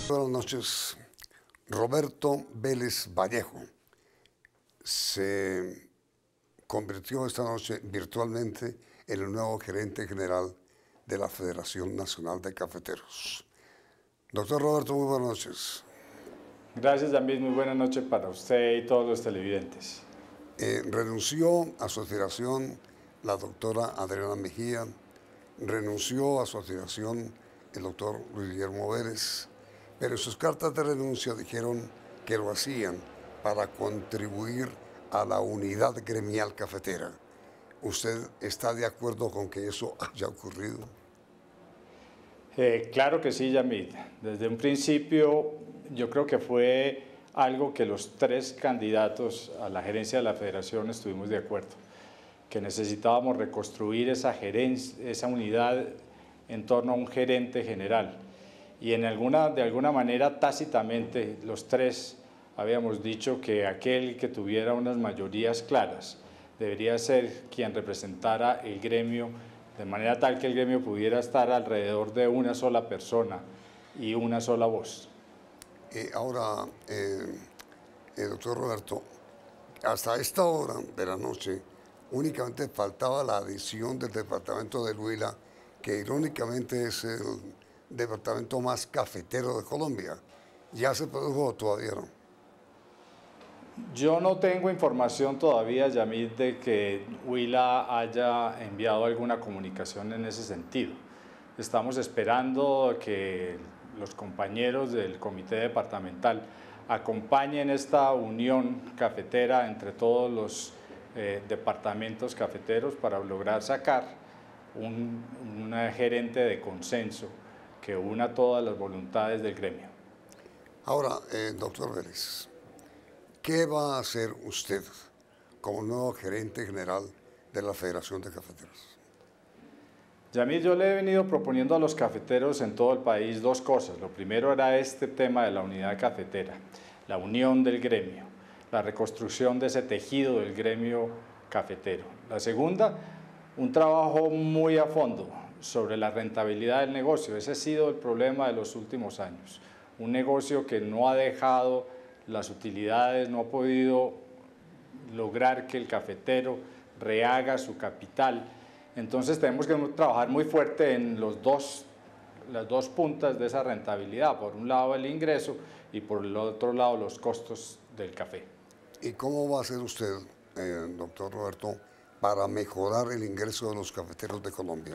Buenas noches. Roberto Vélez Vallejo se convirtió esta noche virtualmente en el nuevo gerente general de la Federación Nacional de Cafeteros. Doctor Roberto, muy buenas noches. Gracias, David. Muy buenas noches para usted y todos los televidentes. Renunció a su aspiración la doctora Adriana Mejía, renunció a su aspiración el doctor Luis Guillermo Vélez, pero en sus cartas de renuncia dijeron que lo hacían para contribuir a la unidad gremial cafetera. ¿Usted está de acuerdo con que eso haya ocurrido? Claro que sí, Yamid. Desde un principio yo creo que fue algo que los tres candidatos a la gerencia de la federación estuvimos de acuerdo, que necesitábamos reconstruir esa unidad en torno a un gerente general. Y de alguna manera tácitamente los tres habíamos dicho que aquel que tuviera unas mayorías claras debería ser quien representara el gremio, de manera tal que el gremio pudiera estar alrededor de una sola persona y una sola voz. Ahora, doctor Roberto, hasta esta hora de la noche únicamente faltaba la adición del departamento del Huila, que irónicamente es el departamento más cafetero de Colombia. ¿Ya se produjo o todavía no? Yo no tengo información todavía, Yamid, de que Huila haya enviado alguna comunicación en ese sentido. Estamos esperando que los compañeros del comité departamental acompañen esta unión cafetera entre todos los departamentos cafeteros para lograr sacar un gerente de consenso que una todas las voluntades del gremio. Ahora, doctor Vélez, ¿qué va a hacer usted como nuevo gerente general de la Federación de Cafeteros? Yamil, yo le he venido proponiendo a los cafeteros en todo el país dos cosas. Lo primero era este tema de la unidad cafetera, la unión del gremio, la reconstrucción de ese tejido del gremio cafetero. La segunda, un trabajo muy a fondo sobre la rentabilidad del negocio. Ese ha sido el problema de los últimos años. Un negocio que no ha dejado las utilidades, no ha podido lograr que el cafetero rehaga su capital. Entonces tenemos que trabajar muy fuerte en las dos puntas de esa rentabilidad. Por un lado el ingreso y por el otro lado los costos del café. ¿Y cómo va a hacer usted, doctor Roberto, para mejorar el ingreso de los cafeteros de Colombia?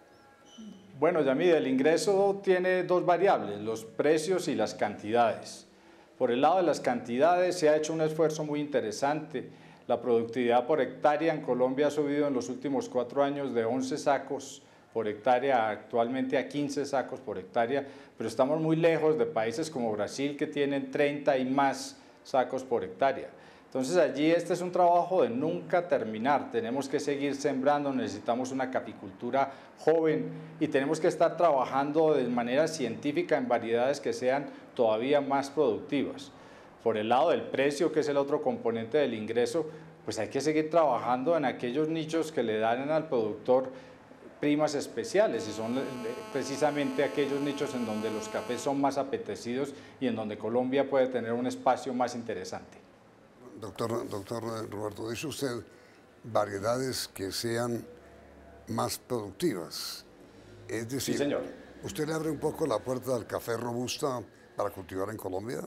Bueno, Yamid, el ingreso tiene dos variables, los precios y las cantidades. Por el lado de las cantidades se ha hecho un esfuerzo muy interesante. La productividad por hectárea en Colombia ha subido en los últimos 4 años de 11 sacos por hectárea actualmente a 15 sacos por hectárea, pero estamos muy lejos de países como Brasil que tienen 30 y más sacos por hectárea. Entonces allí este es un trabajo de nunca terminar, tenemos que seguir sembrando, necesitamos una caficultura joven y tenemos que estar trabajando de manera científica en variedades que sean todavía más productivas. Por el lado del precio, que es el otro componente del ingreso, pues hay que seguir trabajando en aquellos nichos que le dan al productor primas especiales y son precisamente aquellos nichos en donde los cafés son más apetecidos y en donde Colombia puede tener un espacio más interesante. Doctor Roberto, dice usted variedades que sean más productivas. Es decir, sí, señor. ¿Usted le abre un poco la puerta al café robusta para cultivar en Colombia?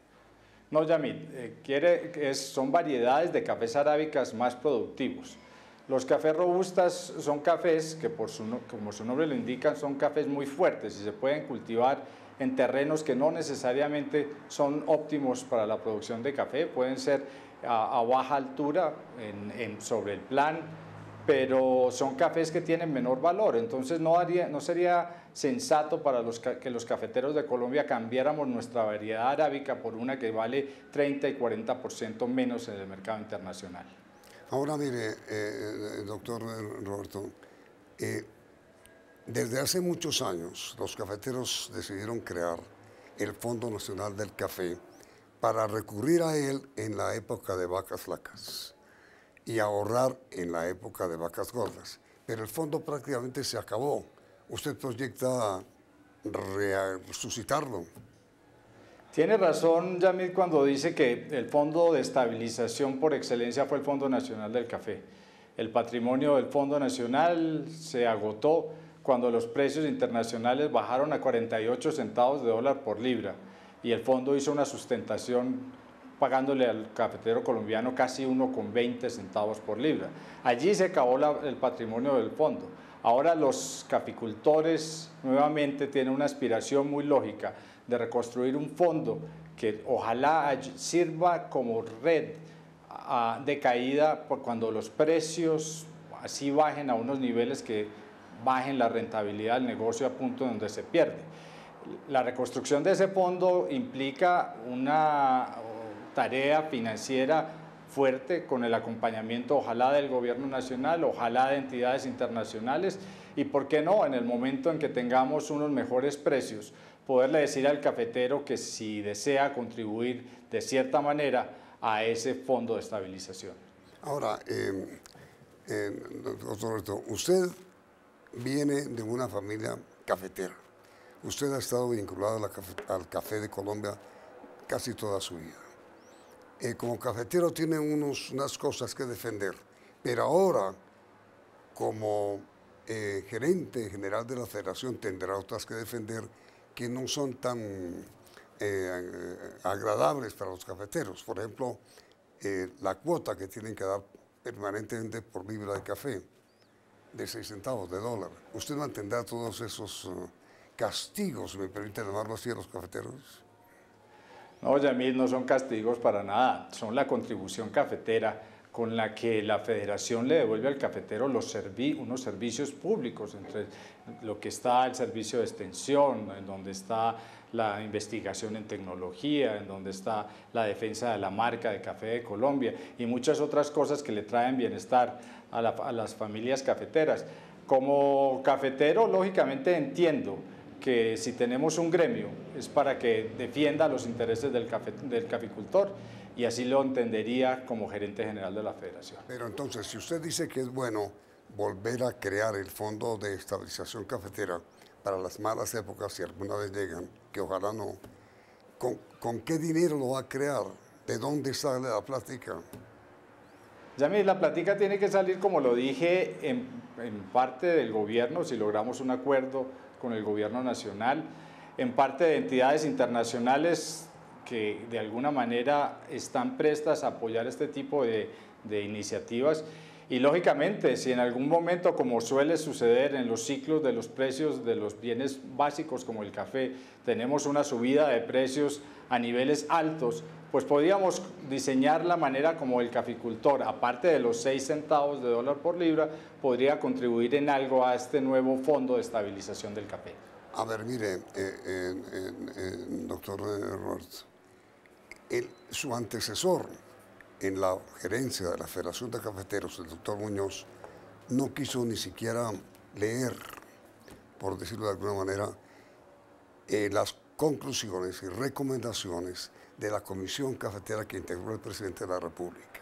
No, Yamid, son variedades de cafés arábicas más productivos. Los cafés robustas son cafés que, como su nombre lo indica, son cafés muy fuertes y se pueden cultivar en terrenos que no necesariamente son óptimos para la producción de café, pueden ser a baja altura sobre el plan, pero son cafés que tienen menor valor, entonces no sería sensato para que los cafeteros de Colombia cambiáramos nuestra variedad arábica por una que vale 30 y 40% menos en el mercado internacional. Ahora mire, doctor Roberto, desde hace muchos años los cafeteros decidieron crear el Fondo Nacional del Café para recurrir a él en la época de vacas flacas y ahorrar en la época de vacas gordas. Pero el fondo prácticamente se acabó. ¿Usted proyecta resucitarlo? Tiene razón Yamid cuando dice que el fondo de estabilización por excelencia fue el Fondo Nacional del Café. El patrimonio del Fondo Nacional se agotó cuando los precios internacionales bajaron a 48 centavos de dólar por libra y el fondo hizo una sustentación pagándole al cafetero colombiano casi 1,20 centavos por libra. Allí se acabó el patrimonio del fondo. Ahora los caficultores nuevamente tienen una aspiración muy lógica de reconstruir un fondo que ojalá sirva como red de caída cuando los precios así bajen a unos niveles que bajen la rentabilidad del negocio a punto donde se pierde. La reconstrucción de ese fondo implica una tarea financiera fuerte con el acompañamiento ojalá del gobierno nacional, ojalá de entidades internacionales y por qué no, en el momento en que tengamos unos mejores precios, poderle decir al cafetero que si desea contribuir de cierta manera a ese fondo de estabilización. Ahora, doctor Roberto, usted viene de una familia cafetera. Usted ha estado vinculado al café de Colombia casi toda su vida. Como cafetero tiene unas cosas que defender, pero ahora como gerente general de la federación tendrá otras que defender que no son tan agradables para los cafeteros. Por ejemplo, la cuota que tienen que dar permanentemente por libra de café de 6 centavos de dólar. ¿Usted mantendrá todos esos castigos, me permite llamarlo así, a los cafeteros? No, Yamil, no son castigos para nada, son la contribución cafetera con la que la federación le devuelve al cafetero unos servicios públicos, entre lo que está el servicio de extensión, en donde está la investigación en tecnología, en donde está la defensa de la marca de Café de Colombia y muchas otras cosas que le traen bienestar a las familias cafeteras. Como cafetero, lógicamente entiendo que si tenemos un gremio es para que defienda los intereses del caficultor y así lo entendería como gerente general de la federación. Pero entonces, si usted dice que es bueno volver a crear el Fondo de Estabilización Cafetera para las malas épocas, si alguna vez llegan, que ojalá no, ¿con qué dinero lo va a crear? ¿De dónde sale la plática? Yamil, la plática tiene que salir, como lo dije, en parte del gobierno, si logramos un acuerdo con el gobierno nacional, en parte de entidades internacionales que de alguna manera están prestas a apoyar este tipo de iniciativas y lógicamente si en algún momento, como suele suceder en los ciclos de los precios de los bienes básicos como el café, tenemos una subida de precios a niveles altos, pues podríamos diseñar la manera como el caficultor, aparte de los 6 centavos de dólar por libra, podría contribuir en algo a este nuevo fondo de estabilización del café. A ver, mire, doctor Roberts, su antecesor en la gerencia de la Federación de Cafeteros, el doctor Muñoz, no quiso ni siquiera leer, por decirlo de alguna manera, las conclusiones y recomendaciones de la Comisión Cafetera que integró el presidente de la República.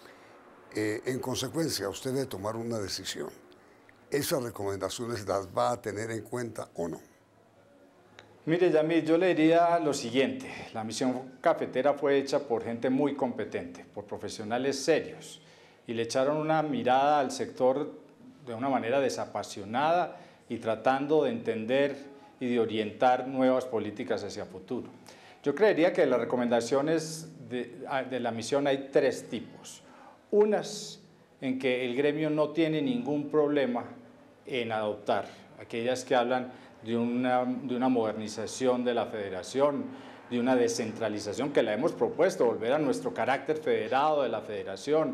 En consecuencia, usted debe tomar una decisión. ¿Esas recomendaciones las va a tener en cuenta o no? Mire, Yamil, yo le diría lo siguiente, la misión cafetera fue hecha por gente muy competente, por profesionales serios, y le echaron una mirada al sector de una manera desapasionada y tratando de entender y de orientar nuevas políticas hacia futuro. Yo creería que las recomendaciones de la misión hay 3 tipos. Unas en que el gremio no tiene ningún problema en adoptar, aquellas que hablan de una modernización de la federación, de una descentralización que la hemos propuesto, volver a nuestro carácter federado de la federación,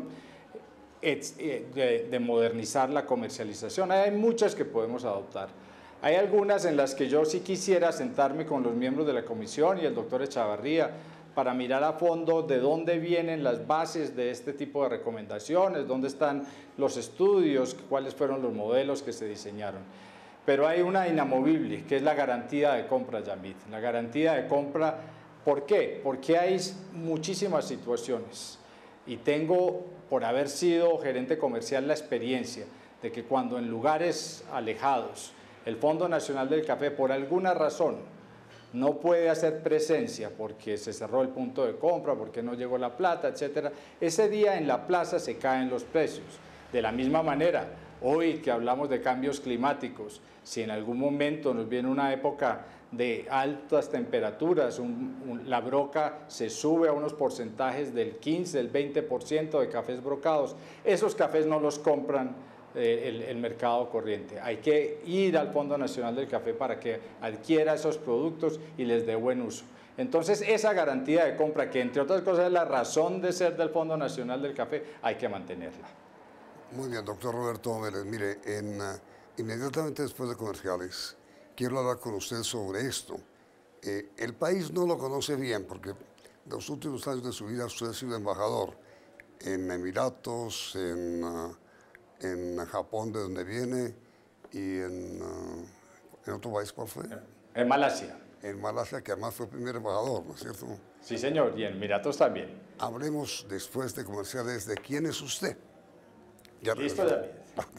de modernizar la comercialización. Hay muchas que podemos adoptar. Hay algunas en las que yo sí quisiera sentarme con los miembros de la comisión y el doctor Echavarría para mirar a fondo de dónde vienen las bases de este tipo de recomendaciones, dónde están los estudios, cuáles fueron los modelos que se diseñaron. Pero hay una inamovible, que es la garantía de compra, Yamid. La garantía de compra, ¿por qué? Porque hay muchísimas situaciones y tengo, por haber sido gerente comercial, la experiencia de que cuando en lugares alejados el Fondo Nacional del Café, por alguna razón, no puede hacer presencia porque se cerró el punto de compra, porque no llegó la plata, etcétera, ese día en la plaza se caen los precios. De la misma manera, hoy que hablamos de cambios climáticos, si en algún momento nos viene una época de altas temperaturas, la broca se sube a unos porcentajes del 15, del 20% de cafés brocados, esos cafés no los compran el mercado corriente. Hay que ir al Fondo Nacional del Café para que adquiera esos productos y les dé buen uso. Entonces, esa garantía de compra, que entre otras cosas es la razón de ser del Fondo Nacional del Café, hay que mantenerla. Muy bien, doctor Roberto Vélez. Mire, inmediatamente después de comerciales, quiero hablar con usted sobre esto. El país no lo conoce bien porque los últimos años de su vida usted ha sido embajador en Emiratos, en Japón, de donde viene, y en otro país, ¿cuál fue? En Malasia. En Malasia, que además fue el primer embajador, ¿no es cierto? Sí, señor, y en Emiratos también. Hablemos después de comerciales de quién es usted. Ya listo, David.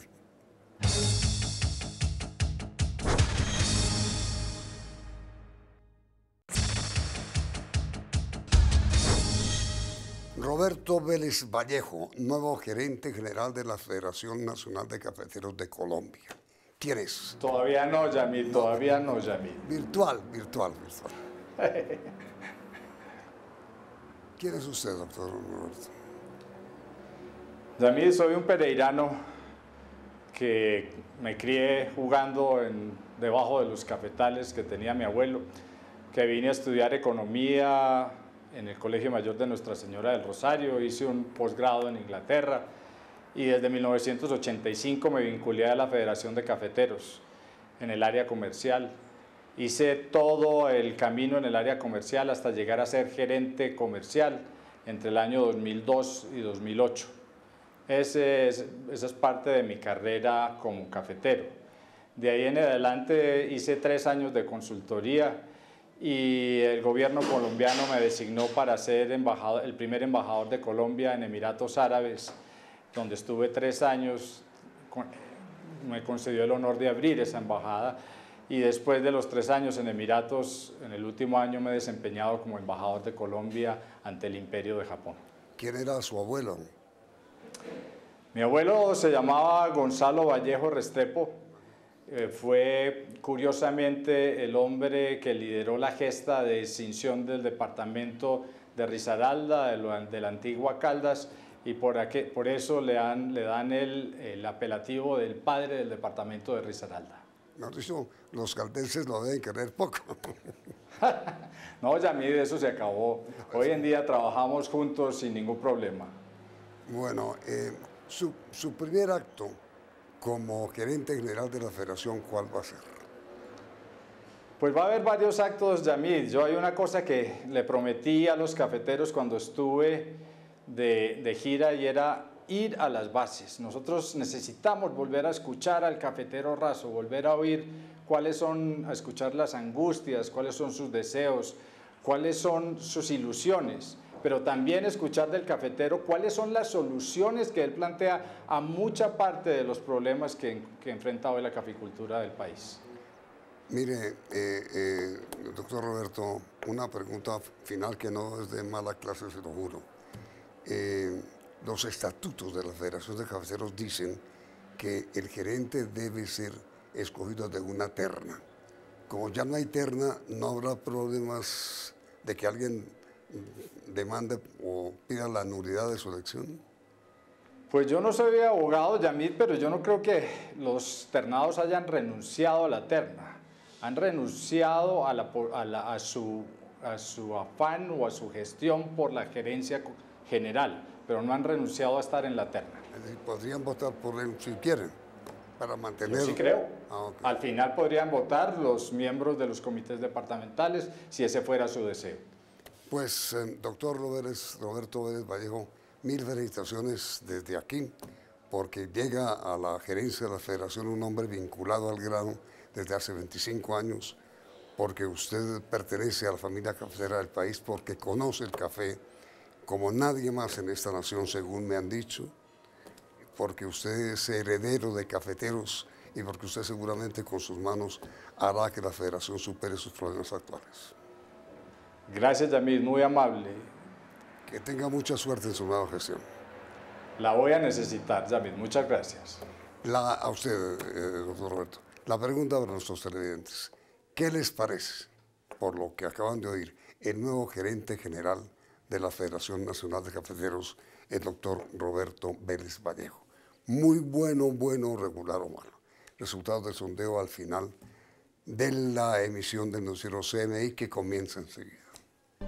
Roberto Vélez Vallejo, nuevo gerente general de la Federación Nacional de Cafeteros de Colombia. ¿Quién es? Todavía no, Yamil, todavía no, Yamil. Virtual. ¿Quién es usted, doctor Roberto? Yamil, soy un pereirano que me crié jugando debajo de los cafetales que tenía mi abuelo, que vine a estudiar economía en el Colegio Mayor de Nuestra Señora del Rosario, hice un posgrado en Inglaterra y desde 1985 me vinculé a la Federación de Cafeteros en el área comercial. Hice todo el camino en el área comercial hasta llegar a ser gerente comercial entre el año 2002 y 2008. Esa es parte de mi carrera como cafetero. De ahí en adelante hice 3 años de consultoría y el gobierno colombiano me designó para ser el primer embajador de Colombia en Emiratos Árabes, donde estuve 3 años. Me concedió el honor de abrir esa embajada y después de los 3 años en Emiratos, en el último año me he desempeñado como embajador de Colombia ante el Imperio de Japón. ¿Quién era su abuelo? Mi abuelo se llamaba Gonzalo Vallejo Restrepo. Fue curiosamente el hombre que lideró la gesta de extinción del departamento de Risaralda, de la antigua Caldas, y por eso le dan el apelativo del padre del departamento de Risaralda. No, los caldenses lo deben querer poco. No, Yamil, eso se acabó. Hoy en día trabajamos juntos sin ningún problema. Bueno, su primer acto como gerente general de la federación, ¿cuál va a ser? Pues va a haber varios actos, Yamil. Yo hay una cosa que le prometí a los cafeteros cuando estuve de gira y era ir a las bases. Nosotros necesitamos volver a escuchar al cafetero raso, volver a oír a escuchar las angustias, cuáles son sus deseos, cuáles son sus ilusiones, pero también escuchar del cafetero cuáles son las soluciones que él plantea a mucha parte de los problemas que enfrenta hoy la caficultura del país. Mire, doctor Roberto, una pregunta final que no es de mala clase, se lo juro. Los estatutos de la Federación de Cafeteros dicen que el gerente debe ser escogido de una terna. Como ya no hay terna, no habrá problemas de que alguien demande o pida la nulidad de su elección. Pues yo no soy abogado, Yamil, pero yo no creo que los ternados hayan renunciado a la terna. Han renunciado a su afán o a su gestión por la gerencia general, pero no han renunciado a estar en la terna. Es decir, podrían votar por él si quieren, para mantenerlo. Yo sí creo. Okay. Al final podrían votar los miembros de los comités departamentales si ese fuera su deseo. Pues, doctor Roberto Vélez Vallejo, mil felicitaciones desde aquí, porque llega a la gerencia de la federación un hombre vinculado al grano desde hace 25 años, porque usted pertenece a la familia cafetera del país, porque conoce el café como nadie más en esta nación, según me han dicho, porque usted es heredero de cafeteros y porque usted seguramente con sus manos hará que la federación supere sus problemas actuales. Gracias, Yamid, muy amable. Que tenga mucha suerte en su nueva gestión. La voy a necesitar, Yamid, muchas gracias. A usted, doctor Roberto, la pregunta para nuestros televidentes. ¿Qué les parece, por lo que acaban de oír, el nuevo gerente general de la Federación Nacional de Cafeteros, el doctor Roberto Vélez Vallejo? Muy bueno, regular o malo. Resultados del sondeo al final de la emisión del noticiero CMI que comienza enseguida.